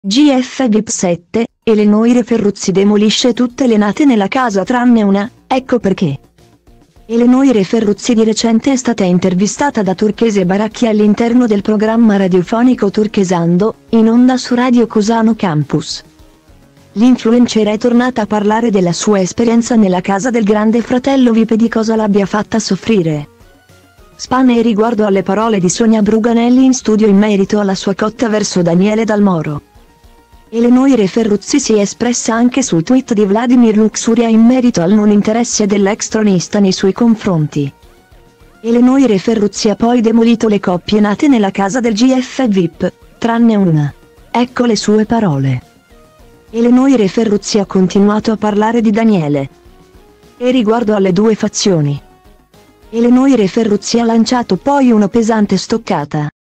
GF VIP 7, Eleonore Ferruzzi demolisce tutte le nate nella casa tranne una, ecco perché. Eleonore Ferruzzi di recente è stata intervistata da Turchese Baracchi all'interno del programma radiofonico Turchesando, in onda su Radio Cusano Campus. L'influencer è tornata a parlare della sua esperienza nella casa del grande fratello VIP e di cosa l'abbia fatta soffrire. Spane riguardo alle parole di Sonia Bruganelli in studio in merito alla sua cotta verso Daniele Dal Moro. Eleonore Ferruzzi si è espressa anche sul tweet di Vladimir Luxuria in merito al non interesse dell'ex tronista nei suoi confronti. Eleonore Ferruzzi ha poi demolito le coppie nate nella casa del GF VIP, tranne una. Ecco le sue parole. Eleonore Ferruzzi ha continuato a parlare di Daniele. E riguardo alle due fazioni. Eleonore Ferruzzi ha lanciato poi una pesante stoccata.